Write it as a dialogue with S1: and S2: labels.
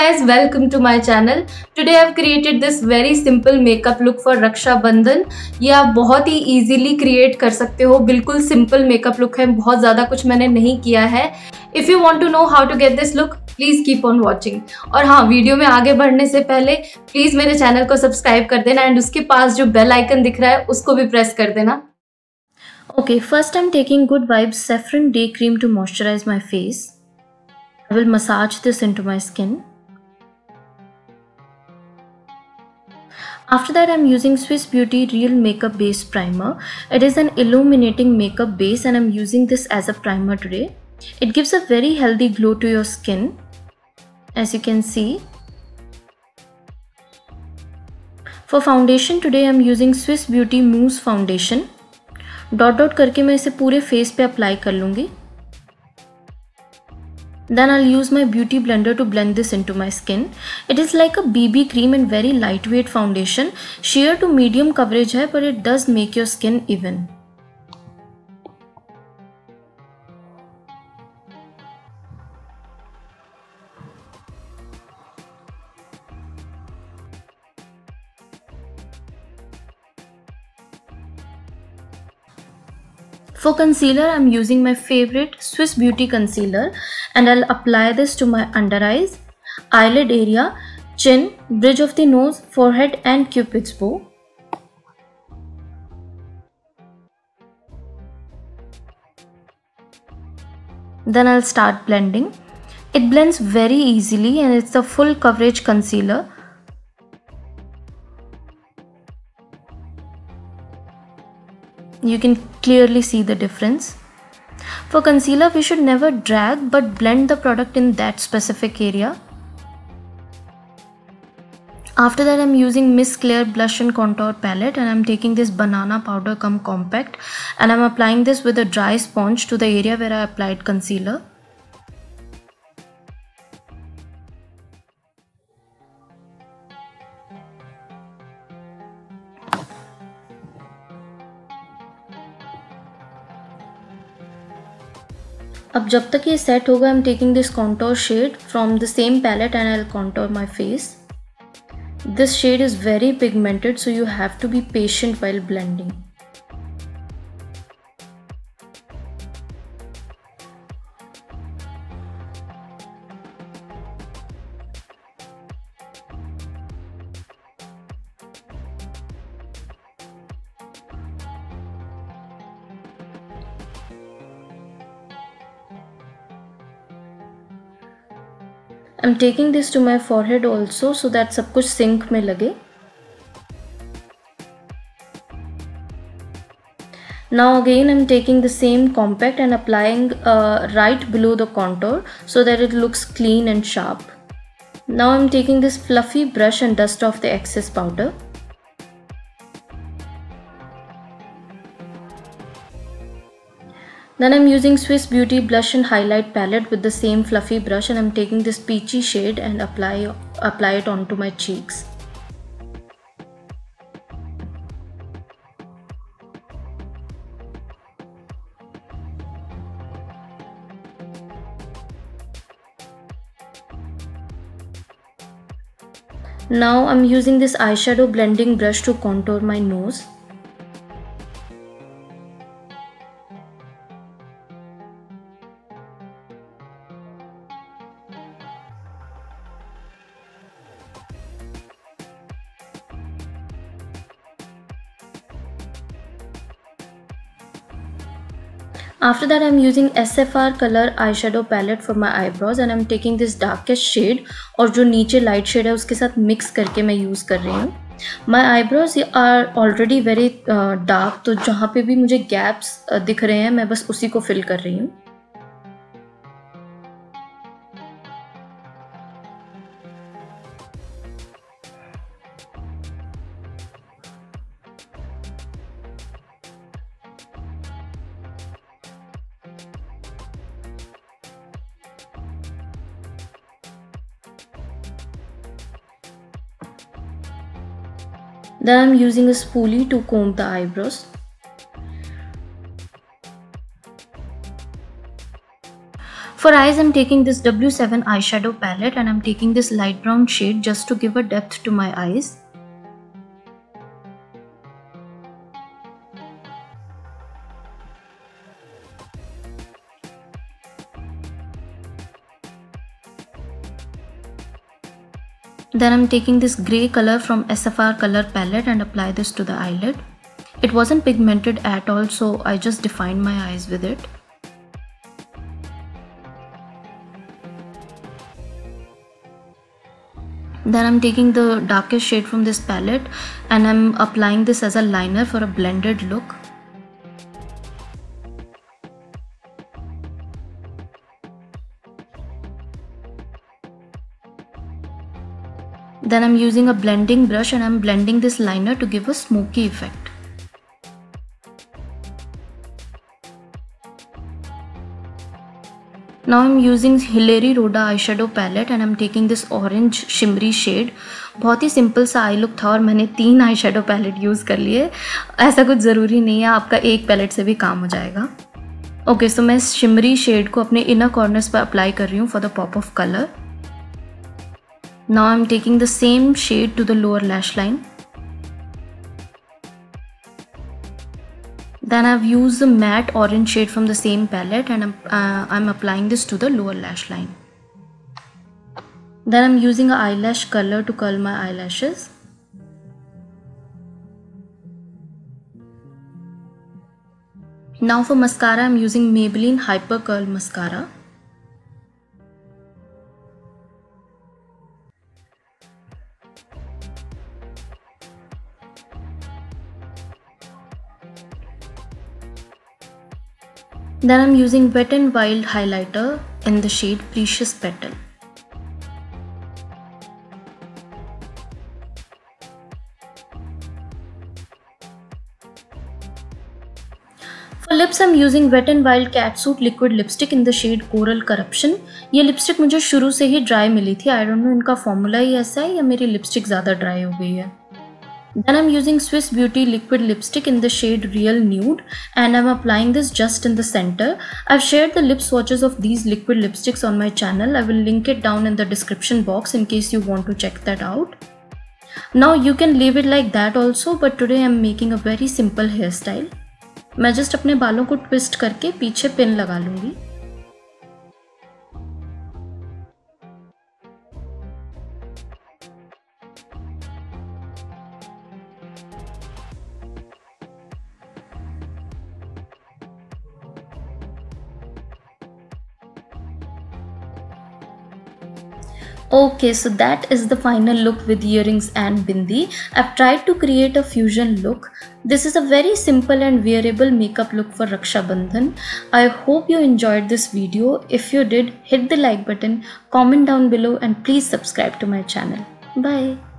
S1: guys, welcome to my channel. Today I've created this very simple makeup look for Rakshabandhan. ये आप बहुत ही easily create कर सकते हो. बिल्कुल simple makeup look है, बहुत ज़्यादा कुछ मैंने नहीं किया है. If you want to know how to get this look, please keep on watching. और हाँ, वीडियो में आगे बढ़ने से पहले प्लीज़ मेरे चैनल को सब्सक्राइब कर देना एंड उसके पास जो बेल आइकन दिख रहा है उसको भी प्रेस कर देना. Okay, first I'm taking Good Vibes Saffron Day Cream to moisturize my face. I will massage this into my skin. After that, I'm using Swiss Beauty Real Makeup Base Primer. It is an illuminating makeup base and I'm using this as a primer today. It gives a very healthy glow to your skin, as you can see. For foundation today, I'm using Swiss Beauty Mousse Foundation. Dot dot करके मैं इसे पूरे face पे apply कर लूँगी. Then I'll use my beauty blender to blend this into my skin. It is like a BB cream and very lightweight foundation. Sheer to medium coverage है, but it does make your skin even. For concealer, I'm using my favorite Swiss Beauty concealer and I'll apply this to my under eyes, eyelid area, chin, bridge of the nose, forehead and cupid's bow. Then I'll start blending. It blends very easily and it's a full coverage concealer. You can clearly see the difference. For concealer, we should never drag but blend the product in that specific area. After that, I'm using Miss Claire Blush and Contour Palette and I'm taking this Banana Powder Cum Compact and I'm applying this with a dry sponge to the area where I applied concealer. अब जब तक ये set होगा, I'm taking this contour shade from the same palette and I'll contour my face. This shade is very pigmented, so you have to be patient while blending. I'm taking this to my forehead also so that सब कुछ sink में लगे. Now again I'm taking the same compact and applying right below the contour so that it looks clean and sharp. Now I'm taking this fluffy brush and dust off the excess powder. Then I'm using Swiss Beauty Blush and Highlight Palette with the same fluffy brush and I'm taking this peachy shade and apply it onto my cheeks. Now I'm using this eyeshadow blending brush to contour my nose. After that, I'm using SFR color eyeshadow palette for my eyebrows and I'm taking this darkest shade और जो नीचे light shade है उसके साथ mix करके मैं use कर रही हूँ. My eyebrows are already very dark, तो जहाँ पे भी मुझे gaps दिख रहे हैं मैं बस उसी को fill कर रही हूँ. Then I'm using a spoolie to comb the eyebrows. For eyes, I'm taking this W7 eyeshadow palette and I'm taking this light brown shade just to give a depth to my eyes. Then I'm taking this grey color from SFR color palette and apply this to the eyelid. It wasn't pigmented at all, so I just defined my eyes with it. Then I'm taking the darkest shade from this palette and I'm applying this as a liner for a blended look. Then I'm using a blending brush and I'm blending this liner to give a smoky effect. Now I'm using Hilary Rhoda eyeshadow palette and I'm taking this orange shimmery shade. बहुत ही simple सा I look था और मैंने 3 eye shadow palette use कर लिए. ऐसा कुछ ज़रूरी नहीं है, आपका एक पैलेट से भी काम हो जाएगा. ओके, सो मैं शिमरी शेड को अपने इनर कॉर्नर्स पर अप्लाई कर रही हूँ for the pop of colour. Now I'm taking the same shade to the lower lash line. Then I've used the matte orange shade from the same palette and I'm applying this to the lower lash line. Then I'm using an eyelash color to curl my eyelashes. Now for mascara, I'm using Maybelline Hyper Curl Mascara. Then I'm using Wet n Wild highlighter in the shade Precious Petal. For lips I'm using Wet n Wild Catsuit liquid lipstick in the shade Coral Corruption. ये lipstick मुझे शुरू से ही dry मिली थी. I don't know इनका formula ही ऐसा है या मेरी लिपस्टिक ज़्यादा ड्राई हो गई है. Then I'm using Swiss Beauty liquid lipstick in the shade Real Nude and I'm applying this just in the center. I've shared the lip swatches of these liquid lipsticks on my channel. I will link it down in the description box in case you want to check that out. Now you can leave it like that also, but today I'm making a very simple hairstyle. मैं just अपने बालों को twist करके पीछे pin लगा लूँगी. Okay, so that is the final look with earrings and bindi. I've tried to create a fusion look. This is a very simple and wearable makeup look for Rakshabandhan. I hope you enjoyed this video. If you did, hit the like button, comment down below and please subscribe to my channel. Bye.